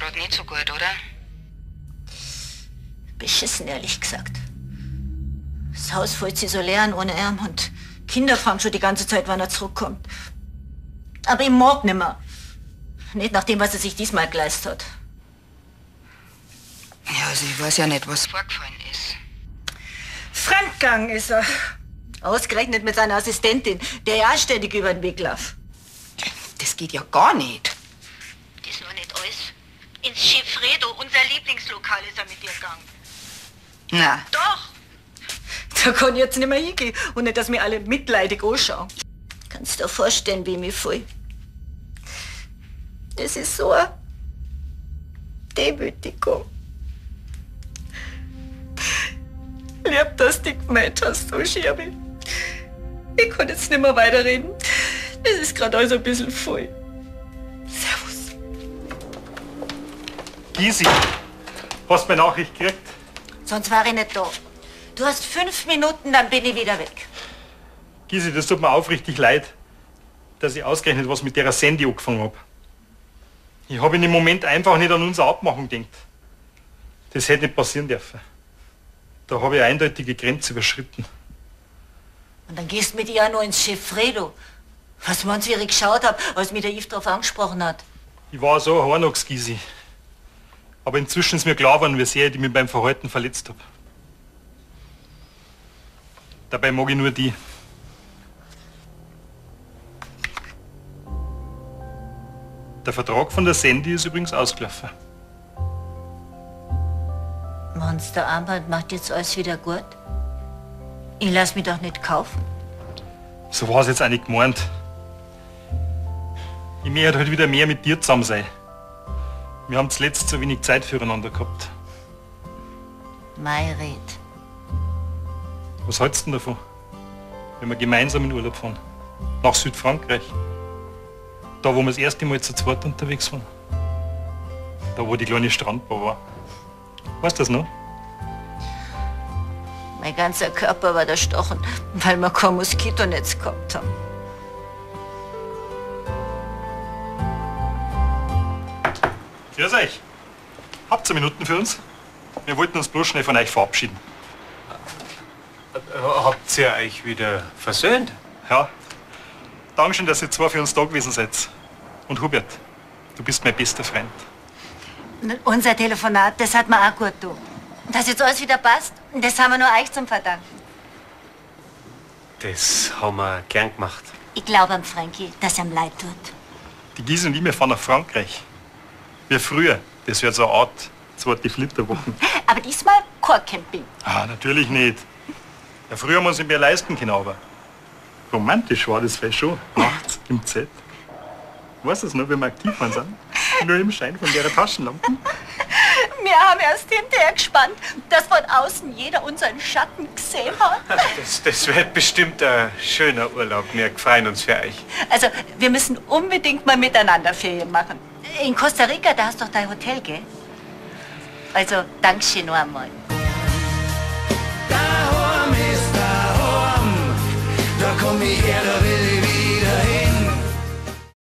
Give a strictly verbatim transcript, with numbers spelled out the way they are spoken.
gerade nicht so gut, oder? Beschissen, ehrlich gesagt. Das Haus fällt sich so leer an ohne ihn und Kinder fragen schon die ganze Zeit, wann er zurückkommt. Aber ich mag nimmer. Nicht nach dem, was er sich diesmal geleistet hat. Ja, also ich weiß ja nicht, was vorgefallen ist. Fremdgegangen ist er. Ausgerechnet mit seiner Assistentin, der ja auch ständig über den Weg lief. Das geht ja gar nicht. Das war nicht alles. Ins Chefredo, unser Lieblingslokal, ist er mit dir gegangen. Na. Doch. Da kann ich jetzt nicht mehr hingehen und nicht, dass mir alle mitleidig anschauen. Kannst du dir vorstellen, wie ich mich fühle? Das ist so eine Demütigung. Lieb, dass du dich gemeint hast, so Schirmi. Ich kann jetzt nicht mehr weiterreden. Das ist gerade alles ein bisschen voll. Servus. Gysi, hast du meine Nachricht gekriegt? Sonst war ich nicht da. Du hast fünf Minuten, dann bin ich wieder weg. Gysi, das tut mir aufrichtig leid, dass ich ausgerechnet was mit der Sandy angefangen habe. Ich habe in dem Moment einfach nicht an unsere Abmachung gedacht. Das hätte nicht passieren dürfen. Da habe ich eine eindeutige Grenze überschritten. Und dann gehst du mit ihr auch noch ins Chefredo. Was man sie ihre geschaut hat, als mich der Yves darauf angesprochen hat. Ich war so ein Hornochs, Gysi. Aber inzwischen ist mir klar geworden, wie sehr ich mich beim Verhalten verletzt habe. Dabei mag ich nur die. Der Vertrag von der Sandy ist übrigens ausgelaufen. Meinst der Armband macht jetzt alles wieder gut? Ich lass mich doch nicht kaufen. So war es jetzt auch nicht gemeint. Ich möchte halt wieder mehr mit dir zusammen sein. Wir haben zuletzt so wenig Zeit füreinander gehabt. Mei Red. Was hältst du denn davon, wenn wir gemeinsam in Urlaub fahren? Nach Südfrankreich. Da, wo wir das erste Mal zu zweit unterwegs waren. Da, wo die kleine Strandbar war. Weißt du das noch? Mein ganzer Körper war erstochen, weil wir kein Moskitonetz gehabt haben. Grüß euch. Habt ihr Minuten für uns? Wir wollten uns bloß schnell von euch verabschieden. Habt ihr euch wieder versöhnt? Ja. Dankeschön, dass ihr zwei für uns da gewesen seid. Und Hubert, du bist mein bester Freund. Unser Telefonat, das hat mir auch gut getan. Dass jetzt alles wieder passt, das haben wir nur euch zum Verdanken. Das haben wir gern gemacht. Ich glaube an Frankie, dass er ihm leid tut. Die Gysi und ich, wir fahren nach Frankreich. Wie früher. Das wird so eine Art zweite Flitterwochen. Aber diesmal kein Camping. Ah, natürlich nicht. Ja, früher haben wir uns nicht mehr leisten können, aber romantisch war das vielleicht schon. Nachts im Zelt. Weißt du es noch, wie wir aktiv waren? Sind? Nur im Schein von der Taschenlampen. Wir haben erst hinterher gespannt, dass von außen jeder unseren Schatten gesehen hat. Das, das wird bestimmt ein schöner Urlaub. Wir freuen uns für euch. Also, wir müssen unbedingt mal miteinander Ferien machen. In Costa Rica, da hast du doch dein Hotel, gell? Also, Dankeschön noch einmal. Da komm ich her, da will ich